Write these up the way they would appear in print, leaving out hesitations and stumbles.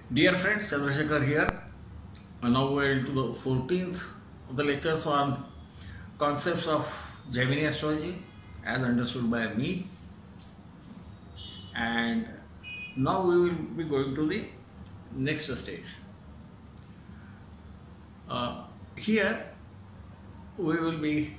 Dear friends, Chandrasekhar here. Now we are into the 14th of the lectures on concepts of Jaimini Astrology as understood by me. And now we will be going to the next stage. Here we will be,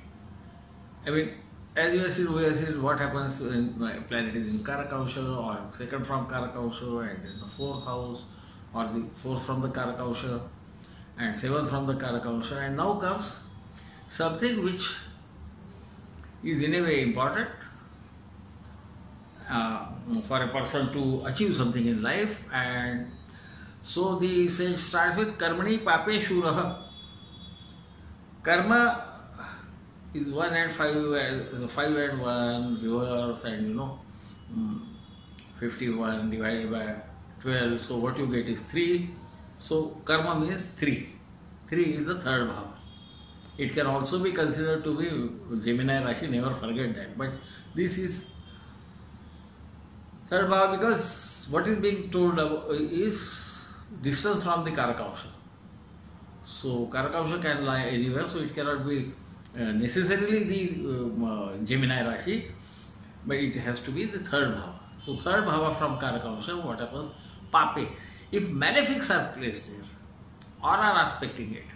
as you have seen, we have seen what happens when my planet is in Karakausha or second from Karakausha and in the fourth house, or the fourth from the Karakausha and seventh from the Karakausha, and now comes something which is in a way important for a person to achieve something in life. And so the sage starts with Karmani Pape Shuraha. Karma is 1 and 5 and 1 reverse, and 51 divided by 12, so what you get is 3. So karma means 3. 3 is the third bhava. It can also be considered to be Jaimini Rashi, never forget that. But this is third bhava because what is being told is distance from the Karakausha. So Karakausha can lie anywhere, so it cannot be necessarily the Jaimini Rashi, but it has to be the third bhava. So third bhava from Karakausha, what happens? Pape. If malefics are placed there or are aspecting it,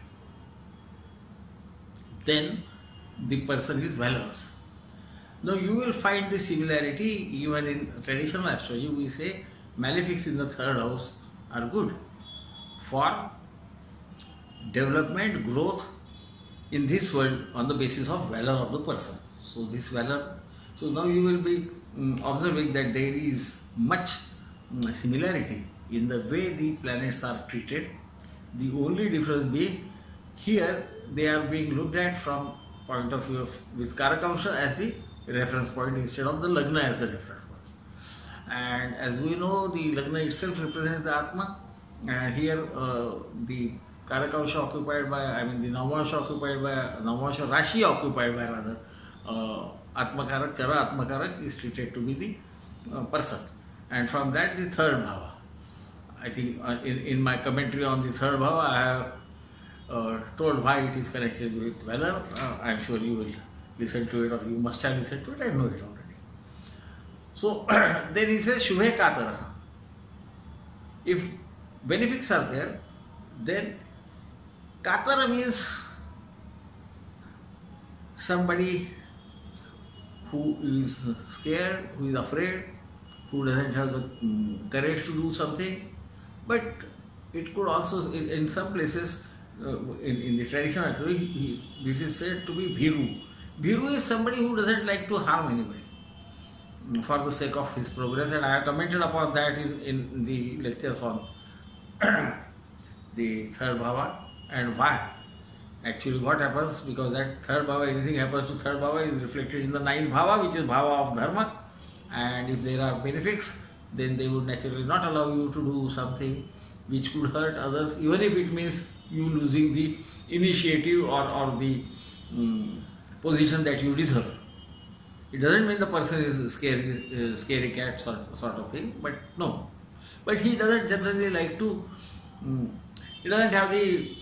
then the person is valorous. Now you will find the similarity even in traditional astrology. We say malefics in the third house are good for development, growth in this world on the basis of valor of the person. So this valor, so now you will be observing that there is much similarity in the way the planets are treated. The only difference being here they are being looked at from point of view of with Karakausha as the reference point instead of the Lagna as the reference point. And as we know, the Lagna itself represents the Atma, and here the Karakausha occupied by, the Navamsha occupied by, Navamsha Rashi occupied by rather Atmakarak, Chara Atmakarak is treated to be the person. And from that the third bhava. I think in my commentary on the third bhava I have told why it is connected with Valour. I am sure you will listen to it, or you must have listened to it, I know it already. So then he says Shubhe Katara. If benefics are there, then Katara means somebody who is scared, who is afraid, who doesn't have the courage to do something. But it could also, in some places, in the traditional astrology, this is said to be Bhiru. Bhiru is somebody who doesn't like to harm anybody for the sake of his progress, and I have commented upon that in the lectures on the third bhava and why. Actually, what happens, because that third bhava, anything happens to third bhava is reflected in the ninth bhava, which is bhava of dharma. And if there are benefics, then they would naturally not allow you to do something which could hurt others, even if it means you losing the initiative or the position that you deserve. It doesn't mean the person is scary cat sort of thing, but no. But he doesn't generally like to, he doesn't have the,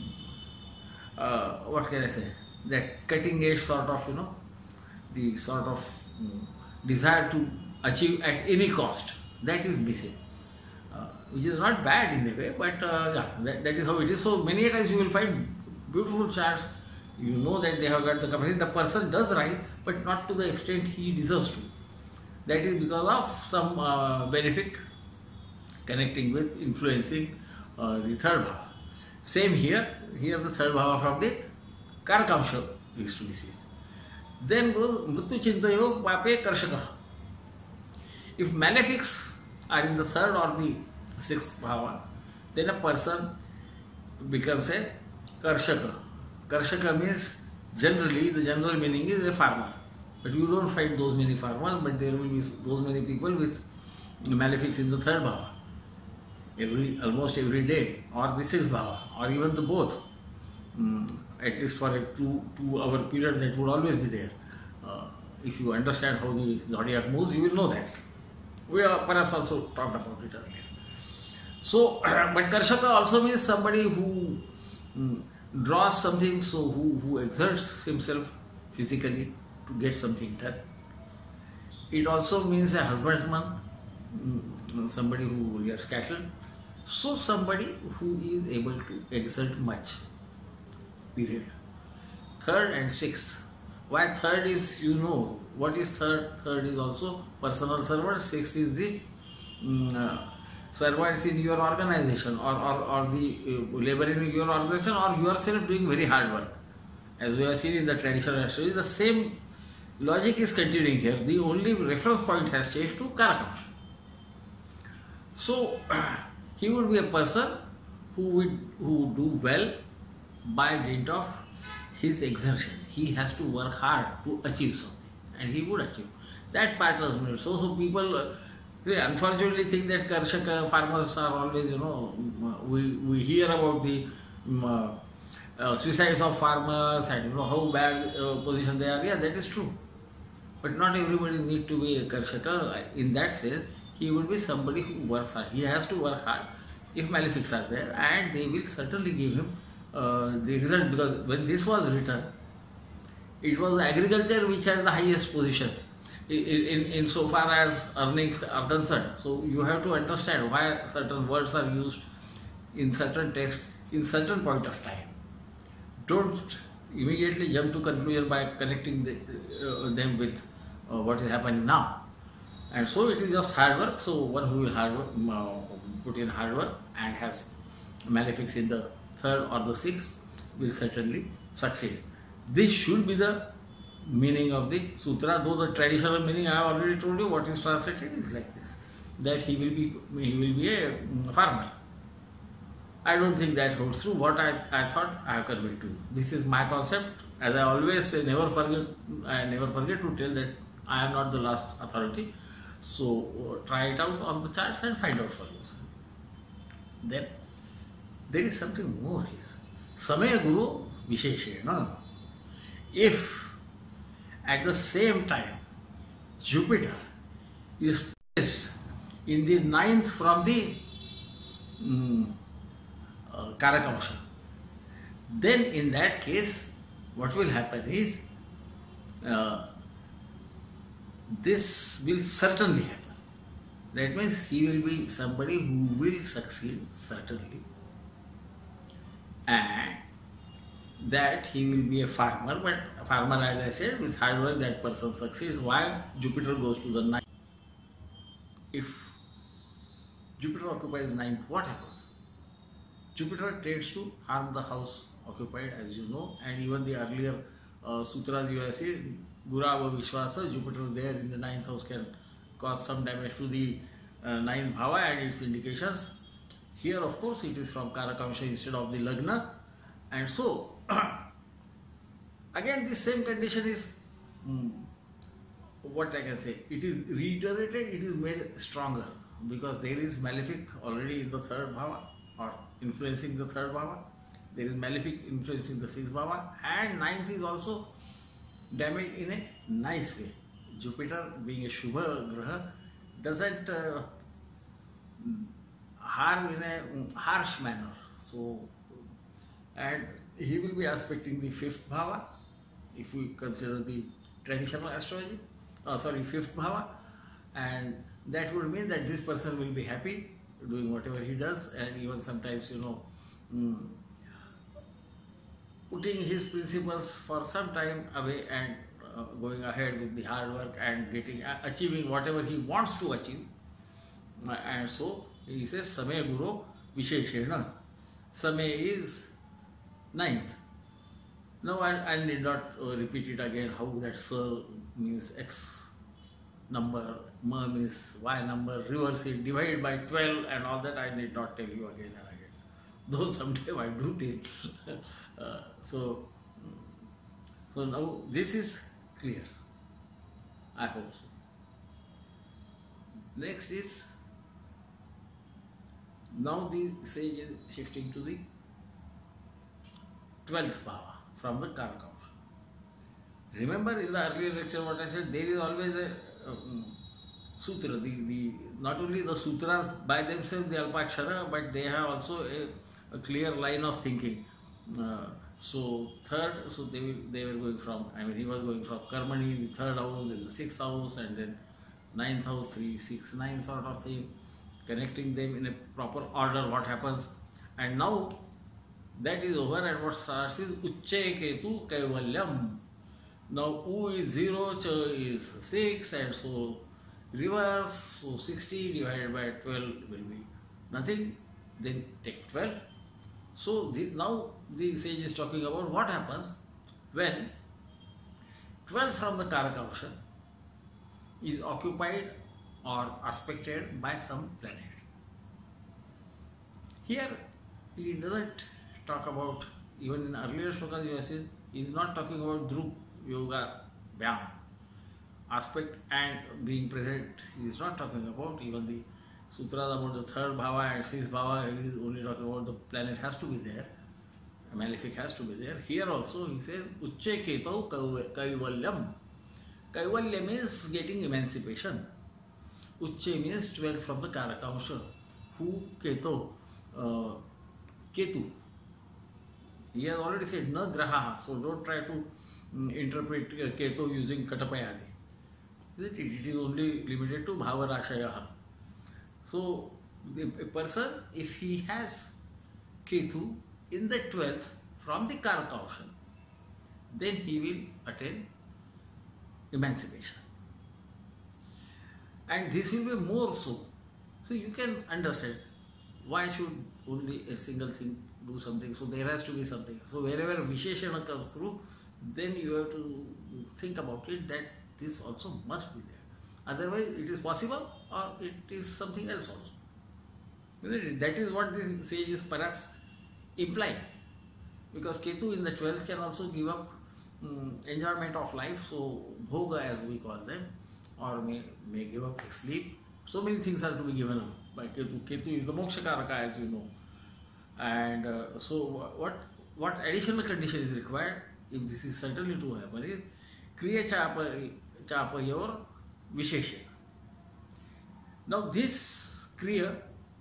what can I say, that cutting edge sort of, the sort of desire to achieve at any cost. That is missing, which is not bad in a way, but that is how it is. So many times you will find beautiful charts, you know that they have got the capacity, the person does rise, but not to the extent he deserves to. That is because of some benefic connecting with, influencing the third bhava. Same here the third bhava from the Karakausha is to be seen. Then goes Mrityu Chintayo Pape Karshaka. If malefics are in the third or the sixth bhava, then a person becomes a Karshaka. Karshaka means, generally, the general meaning is a farmer. But you don't find those many farmers, but there will be those many people with malefics in the third bhava. Almost every day, or the sixth bhava, or even the both. At least for a 2 hour period, that would always be there. If you understand how the zodiac moves, you will know that. We have perhaps also talked about it earlier. So, but Karshaka also means somebody who draws something, so who exerts himself physically to get something done. It also means a husbandman, somebody who rears cattle. So somebody who is able to exert much. Period. Third and sixth. Why third is, you know, what is third? Third is also personal servant. Sixth is the servants in your organization or the labor in your organization or yourself doing very hard work. As we have seen in the traditional astrology, the same logic is continuing here. The only reference point has changed to Karakam. So, he would be a person who would do well by dint of his exertion. He has to work hard to achieve something, and he would achieve. That part was made. So people they unfortunately think that Karshaka farmers are always, we hear about the suicides of farmers and how bad position they are. Yeah, that is true. But not everybody need to be a Karshaka. In that sense, he would be somebody who works hard. He has to work hard if malefics are there, and they will certainly give him the result, because when this was written, it was agriculture which has the highest position in so far as earnings are concerned. So you have to understand why certain words are used in certain text in certain point of time. Don't immediately jump to conclusion by connecting them with what is happening now. And so it is just hard work. So one who will put in hard work and has malefics in the third or the sixth will certainly succeed. This should be the meaning of the sutra, though the traditional meaning I have already told you. What is translated is like this, that he will be a farmer. I don't think that holds true. What I thought I have conveyed to you. This is my concept. As I always say, I never forget to tell that I am not the last authority. So try it out on the charts and find out for yourself. Then there is something more here. Samaya Guru Visheshena. If at the same time Jupiter is placed in the ninth from the Karakamsha, then in that case what will happen is this will certainly happen. That means he will be somebody who will succeed certainly, and that he will be a farmer, but a farmer, as I said, with hard work that person succeeds. Why Jupiter goes to the ninth? If Jupiter occupies ninth, what happens? Jupiter tends to harm the house occupied, as you know, and even the earlier sutras you have seen, Gurava Vishwasa, Jupiter there in the ninth house can cause some damage to the ninth bhava and its indications. Here, of course, it is from Karakamsha instead of the Lagna, and so again this same condition is what I can say. It is reiterated, it is made stronger because there is malefic already in the third bhava or influencing the third bhava. There is malefic influencing the sixth bhava, and ninth is also damaged in a nice way. Jupiter, being a Shubha Graha, doesn't harm in a harsh manner. So, and he will be aspecting the fifth bhava, if we consider the traditional astrology, fifth bhava, and that would mean that this person will be happy doing whatever he does, and even sometimes, putting his principles for some time away and going ahead with the hard work and achieving whatever he wants to achieve. And so he says Samaya Guru Visheshena. Samaya is ninth. Now I need not repeat it again how that Sa means X number, Ma means Y number, reverse it, divide by 12 and all that. I need not tell you again and again. Though sometime I do tell. So now this is clear. I hope so. Next is, now the sage is shifting to the 12th bhava from the Karaka. Remember in the earlier lecture what I said, there is always a sutra, not only the sutras by themselves, the Alpakshara, but they have also a clear line of thinking. So third, so they were going from, I mean, he was going from Karmani, the third house, then the sixth house, and then ninth house, 3, 6, 9 sort of thing, connecting them in a proper order, what happens. And now that is over, and what starts is Ucche Ketu Kaivalyam. Now U is 0, Cha is 6, and so reverse, so 60 divided by 12 will be nothing, then take 12. So now the sage is talking about what happens when 12 from the Karakavasha is occupied or aspected by some planet. Here he doesn't talk about, even in earlier shlokas you have seen, he is not talking about Dhruv, Yoga, Vyam, aspect and being present. He is not talking about even the sutras about the third bhava and sixth bhava. He is only talking about the planet has to be there, a malefic has to be there. Here also he says Ucche Ketau Kaivalyam. Kaivalya means getting emancipation. Ucche means 12 from the Karakavasha. Who Keto? Ketu. He has already said na graha, so don't try to interpret Ketu using Katapayadi. It is only limited to Bhavarashaya. So a person, if he has Ketu in the 12th from the Karakavasha, then he will attain emancipation. And this will be more so. So you can understand why should only a single thing do something. So there has to be something. So wherever Visheshana comes through, then you have to think about it that this also must be there. Otherwise it is possible or it is something else also. That is what this sage is perhaps implying. Because Ketu in the 12th can also give up enjoyment of life, so bhoga as we call them, or may give up sleep. So many things are to be given up by Ketu. Ketu is the moksha karaka, as you know. And so what additional condition is required, if this is certainly to happen, is Kriya Chapa your Visheshana. Now this Kriya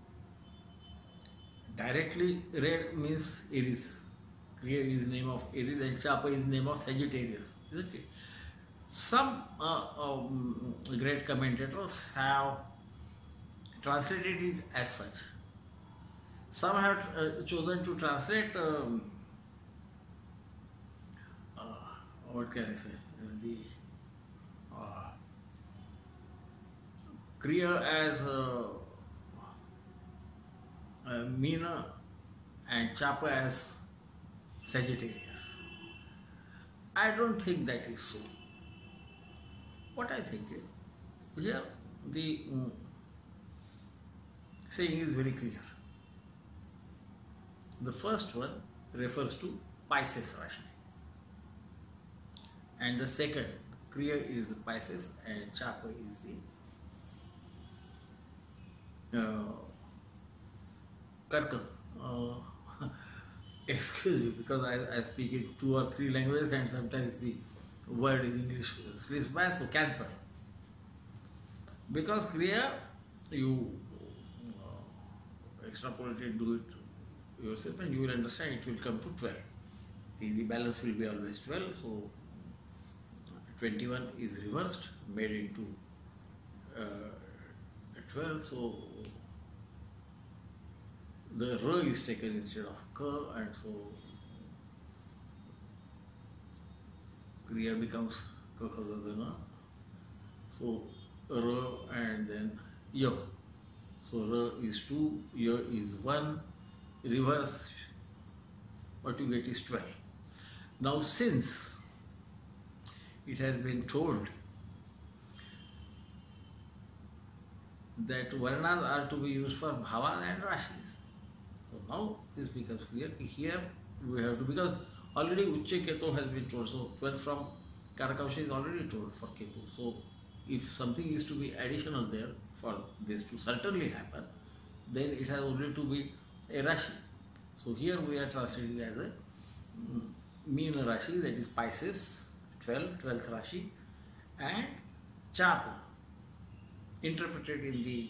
directly read means Aries. Kriya is name of Aries and Chapa is name of Sagittarius, isn't it? Some great commentators have translated it as such. Some have chosen to translate, what can I say, the Kriya as Meena and Chapa as Sagittarius. I don't think that is so. What I think is, here the saying is very clear. The first one refers to Pisces Rashi, and the second, Kriya, is the Pisces and Chapa is the Karka. Excuse me, because I speak in 2 or 3 languages and sometimes the word in English slips by, so Cancer. Because Kriya, you extrapolate it, do it yourself, and you will understand it will come to 12. The balance will be always 12, so 21 is reversed, made into 12, so the R is taken instead of K, and so Kriya becomes Kakadadana. So R and then Y. So R is 2, Y is 1, reverse, what you get is 12. Now since it has been told that Varnas are to be used for Bhavas and Rashis, so now this becomes clear. Here we have to, because already Ucche Ketu has been told, so 12th from Karakavasha is already told for Ketu. So if something is to be additional there for this to certainly happen, then it has only to be a Rashi. So here we are translating as a mean Rashi, that is Pisces, 12th Rashi, and Chapa, interpreted in the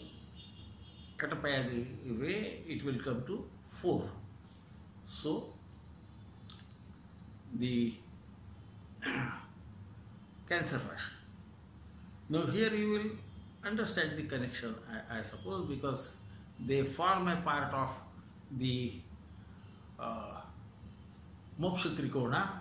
Katapayadi way, it will come to 4. So, the Cancer Rashi. Now here you will understand the connection, I suppose, because they form a part of the Moksha Trikona.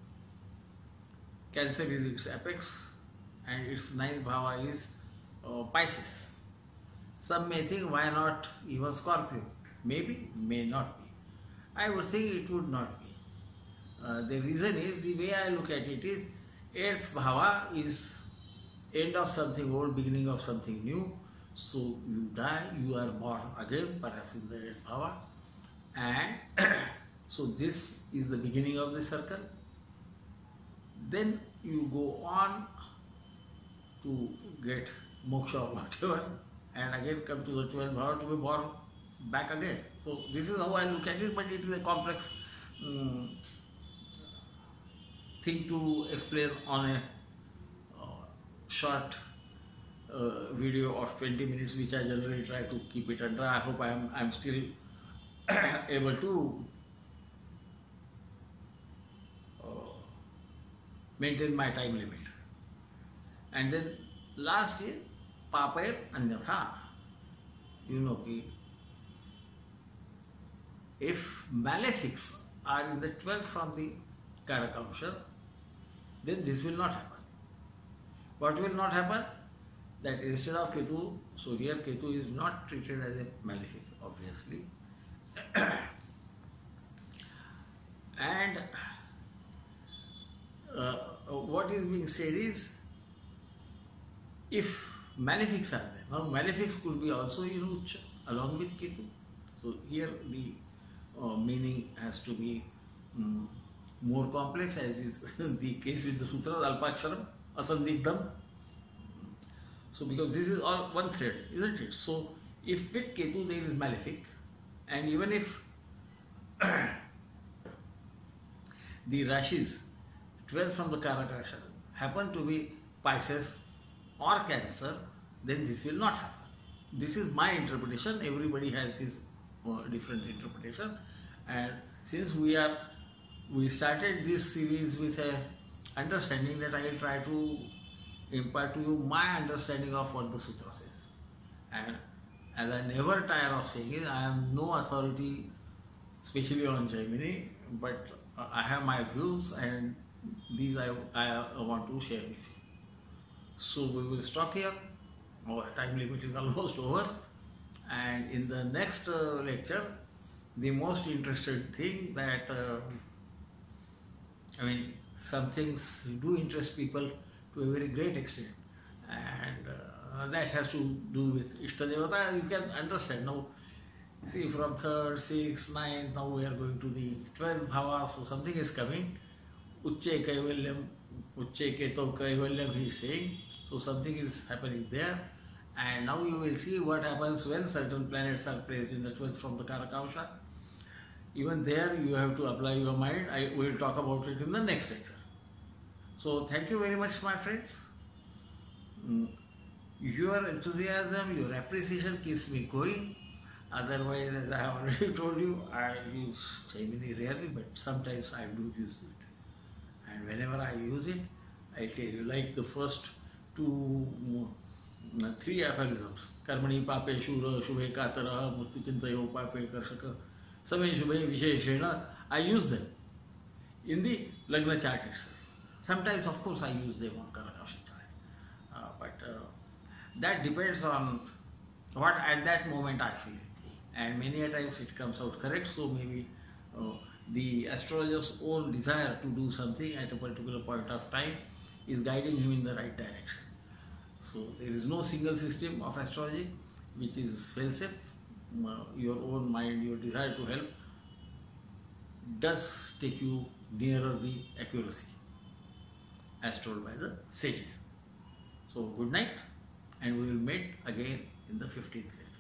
Cancer is its apex and its ninth bhava is Pisces. Some may think, why not even Scorpio? Maybe, may not be. I would think it would not be. The reason is, the way I look at it is, 8th bhava is end of something old, beginning of something new. So you die, you are born again, perhaps in the 8th bhava. And so this is the beginning of the circle. Then you go on to get moksha or whatever, and again come to the 12th bhava to be born back again. So this is how I look at it, but it is a complex thing to explain on a short video of 20 minutes, which I generally try to keep it under. I hope I am still able to maintain my time limit. And then last is Papair Anyatha. You know, if malefics are in the 12th from the Karakausha, then this will not happen. What will not happen? That instead of Ketu, so here Ketu is not treated as a malefic, obviously. And what is being said is, if malefics are there, now malefics could be also in Ucha along with Ketu. So here the meaning has to be more complex, as is the case with the Sutras, Alpaksharam, Asandigdham. So because this is all one thread, isn't it? So if with Ketu there is malefic, and even if the Rashis 12 from the Karakasha happen to be Pisces or Cancer, then this will not happen. This is my interpretation. Everybody has his different interpretation, and since we started this series with a understanding that I will try to impart to you my understanding of what the Sutras is. And as I never tire of saying it, I am no authority, especially on Jaimini, but I have my views, and these I want to share with you. So we will stop here. Our time limit is almost over, and in the next lecture, the most interesting thing that some things do interest people to a very great extent, and that has to do with Ishtadevata. You can understand now. See, from 3rd, 6th, 9th, now we are going to the 12th bhava, so something is coming. Ucche Kaivalyam, Ucche Keto Kaivalyam, he is saying. So something is happening there. And now you will see what happens when certain planets are placed in the 12th from the Karakausha. Even there you have to apply your mind. We will talk about it in the next lecture. So thank you very much, my friends. Your enthusiasm, your appreciation keeps me going. Otherwise, as I have already told you, I use Jaimini rarely, but sometimes I do use it. And whenever I use it, I tell you, like the first 3 aphorisms, Karmani Pape Shura Shubhe Katara Murti Chintayo Pape Karshaka Samay Shubhe Visheshena, I use them in the Lagna chart itself. Sometimes, of course, I use them on Karakausha chart. But that depends on what at that moment I feel. And many a times it comes out correct, so maybe the astrologer's own desire to do something at a particular point of time is guiding him in the right direction. So there is no single system of astrology which is fail-safe. Your own mind, your desire to help does take you nearer the accuracy as told by the sages. So good night, and we will meet again in the 15th lecture.